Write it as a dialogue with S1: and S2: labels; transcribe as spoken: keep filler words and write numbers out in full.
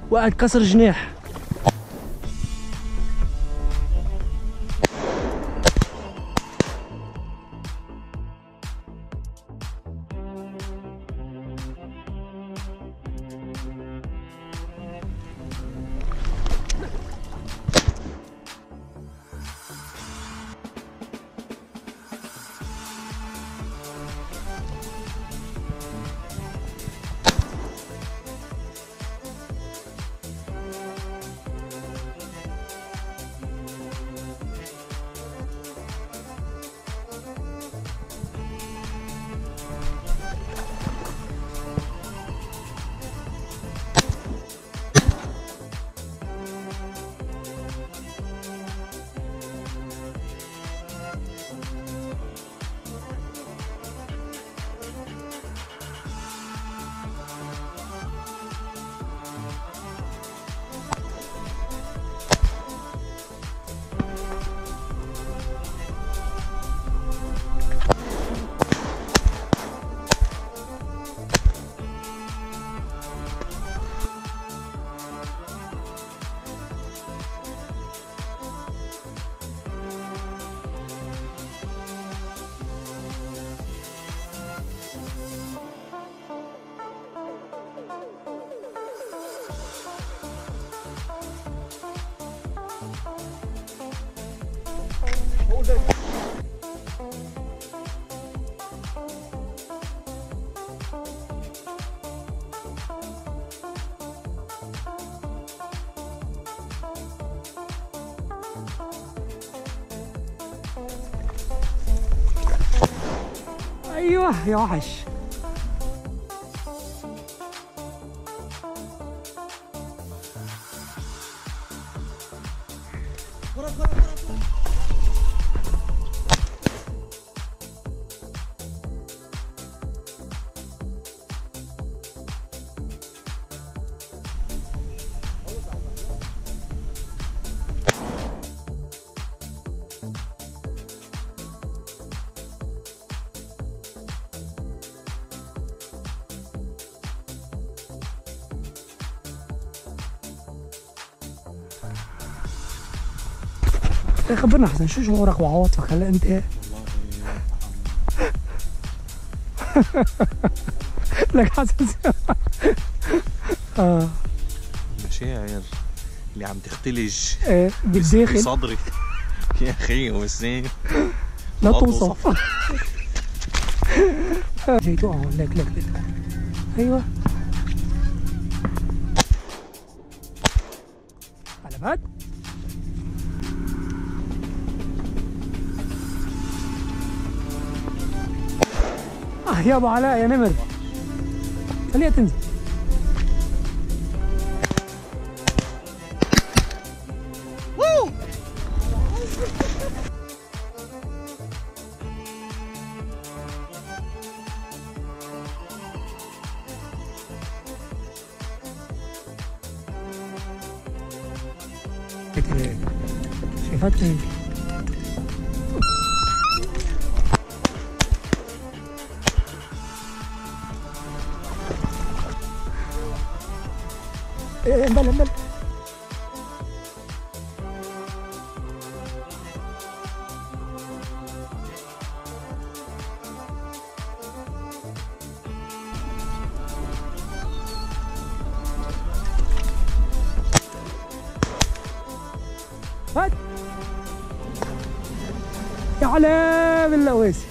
S1: وقعد كسر جناح. ايوه يا وحش. ايه خبرنا حسن، شو شعورك وعواطفك هلا انت؟ ايه؟ لك حسن اه
S2: المشاعر اللي عم تختلج
S1: ايه بالداخل
S2: بصدري يا اخي وسين
S1: لا توصف. جاي تقع لك لك لك ايوه على بعد. اه يا ابو علاء يا نمر خليها تنزل. شايفات ايه انبل انبل. هات يا علا باللواسي.